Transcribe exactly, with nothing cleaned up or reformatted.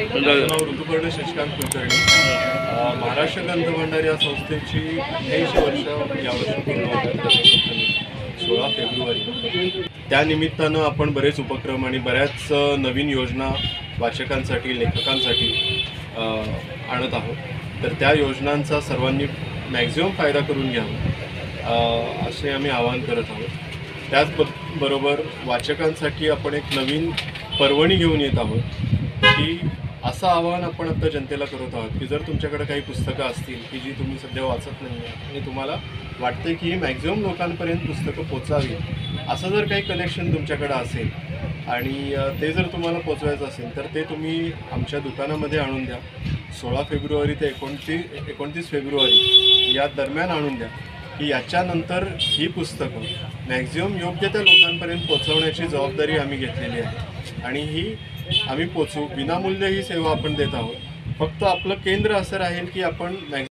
माझं नाव ऋतुपर्ण शशिकांत कुलकर्णी. महाराष्ट्र ग्रंथभांडार या संस्थेची अठ्ठ्याऐंशी वर्ष यावर्षी पूर्ण होतात, सोळा फेब्रुवारी. त्या निमित्तानं आपण बरेच उपक्रम आणि बऱ्याच नवीन योजना वाचकांसाठी, लेखकांसाठी आणत आहोत. तर त्या योजनांचा सर्वांनी मॅक्झिमम फायदा करून घ्यावा असे आम्ही आवाहन करत आहोत. त्याचबरोबर वाचकांसाठी आपण एक नवीन पर्वणी घेऊन येत आहोत की असं आवाहन आपण आता जनतेला करत आहोत की जर तुमच्याकडे काही पुस्तकं असतील की जी तुम्ही सध्या वाचत नाही आहे आणि तुम्हाला वाटते की मॅक्झिमम लोकांपर्यंत पुस्तकं पोचावी, असं जर काही कलेक्शन तुमच्याकडे असेल आणि ते जर तुम्हाला पोचवायचं असेल तर ते तुम्ही आमच्या दुकानामध्ये आणून द्या. सोळा फेब्रुवारी ते एकोणतीस एकोणतीस फेब्रुवारी या दरम्यान आणून द्या की याच्यानंतर ही पुस्तकं मॅक्झिमम योग्य त्या लोकांपर्यंत पोचवण्याची जबाबदारी आम्ही घेतलेली आहे आणि ही आम्ही पोचवू. विनामूल्य ही सेवा आपण देत आहोत. फक्त आपलं केंद्र असं राहील की आपण